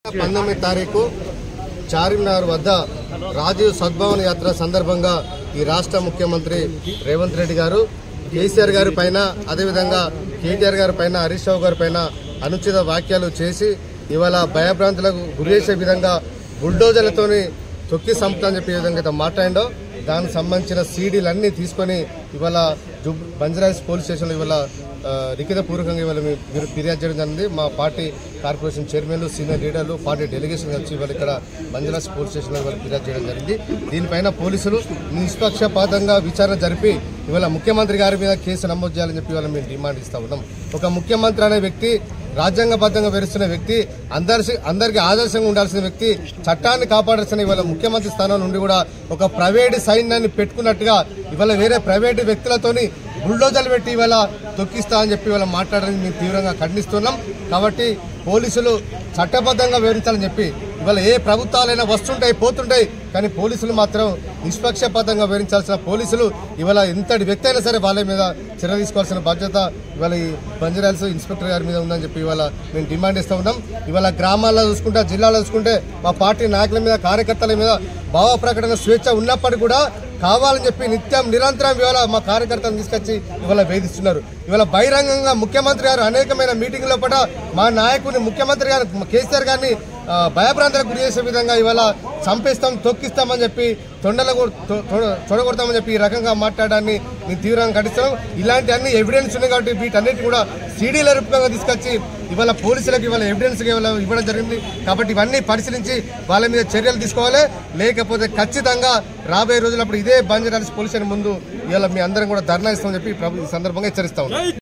19 తారీఖు చార్మినార్ వద్ద రాజీవ్ సద్భావన యాత్ర సందర్భంగా ఈ రాష్ట్ర ముఖ్యమంత్రి రేవంత్ రెడ్డి గారు కేసీఆర్ గారి పైన అదేవిధంగా కేటీఆర్ గారి పైన హరీష్ రావు గారి పైన అనుచిత వ్యాఖ్యలు చేసి ఇవాళ భయభ్రాంతులకు గురి చేసే విధంగా బుల్డోజర్లతోని తొక్కి సంపుతా అని చెప్పే విధంగా మాట్లాడిండో దానికి సంబంధించిన సీడీలన్నీ తీసుకొని ఇవాళ బంజారాహిల్స్ పోలీస్ స్టేషన్లో ఇవాళ లిఖితపూర్వకంగా ఇవాళ మీరు ఫిర్యాదు చేయడం జరిగింది. మా పార్టీ కార్పొరేషన్ చైర్మన్లు, సీనియర్ లీడర్లు, పార్టీ డెలిగేషన్ కలిసి ఇవాళ ఇక్కడ బంజారాహిల్స్ పోలీస్ స్టేషన్లో ఇవాళ ఫిర్యాదు చేయడం జరిగింది. దీనిపైన పోలీసులు నిష్పక్షపాతంగా విచారణ జరిపి ఇవాళ ముఖ్యమంత్రి గారి మీద కేసు నమోదు చేయాలని చెప్పి ఇవాళ మేము డిమాండ్ ఇస్తా ఉన్నాం. ఒక ముఖ్యమంత్రి అనే వ్యక్తి, రాజ్యాంగబద్ధంగా వివరిస్తున్న వ్యక్తి, అందరికీ ఆదర్శంగా ఉండాల్సిన వ్యక్తి, చట్టాన్ని కాపాడాల్సిన ఇవాళ ముఖ్యమంత్రి స్థానం నుండి కూడా ఒక ప్రైవేటు సైన్యాన్ని పెట్టుకున్నట్టుగా ఇవాళ వేరే ప్రైవేటు వ్యక్తులతోని బుల్డోజర్లు పెట్టి ఇవాళ తొక్కిస్తా అని చెప్పి ఇవాళ మాట్లాడడానికి మేము తీవ్రంగా ఖండిస్తున్నాం. కాబట్టి పోలీసులు చట్టబద్ధంగా వివరించాలని చెప్పి ఇవాళ ఏ ప్రభుత్వాలైనా వస్తుంటాయి పోతుంటాయి, కానీ పోలీసులు మాత్రం నిష్పక్షపాతంగా వివరించాల్సిన పోలీసులు ఇవాళ ఎంతటి వ్యక్తి అయినా సరే వాళ్ళ మీద చర్య తీసుకోవాల్సిన బాధ్యత ఇవాళ ఈ బంజారాహిల్స్ ఇన్స్పెక్టర్ గారి మీద ఉందని చెప్పి ఇవాళ మేము డిమాండ్ ఇస్తూ ఉన్నాం. ఇవాళ గ్రామాల్లో చూసుకుంటే, జిల్లాలో చూసుకుంటే మా పార్టీ నాయకుల మీద, కార్యకర్తల మీద భావ ప్రకటన స్వేచ్ఛ ఉన్నప్పటికీ కూడా కావాలని చెప్పి నిరంతరం ఇవాళ మా కార్యకర్తలను తీసుకొచ్చి ఇవాళ వేధిస్తున్నారు. ఇవాళ బహిరంగంగా ముఖ్యమంత్రి గారు అనేకమైన మీటింగ్లో పట్ల మా నాయకుని, ముఖ్యమంత్రి గారు కేసీఆర్ గారిని భయభ్రాంతులకు గురి చేసే విధంగా ఇవాళ చంపేస్తాం, తొక్కిస్తామని చెప్పి, తొడగొడతామని చెప్పి ఈ రకంగా మాట్లాడడాన్ని మేము తీవ్రంగా ఖండిస్తున్నాం. ఇలాంటి అన్ని ఎవిడెన్స్ ఉన్నాయి కాబట్టి వీటన్నిటి కూడా సీడీల రూపంగా తీసుకొచ్చి ఇవాళ పోలీసులకు ఇవాళ ఎవిడెన్స్ ఇవ్వడం జరిగింది. కాబట్టి ఇవన్నీ పరిశీలించి వాళ్ళ మీద చర్యలు తీసుకోవాలి. లేకపోతే ఖచ్చితంగా రాబోయే రోజులప్పుడు ఇదే బంజారాహిల్స్ పోలీస్ స్టేషన్ ముందు ఇవాళ మీ అందరం కూడా ధర్నా ఇస్తామని చెప్పి ఈ సందర్భంగా హెచ్చరిస్తా ఉన్నాం.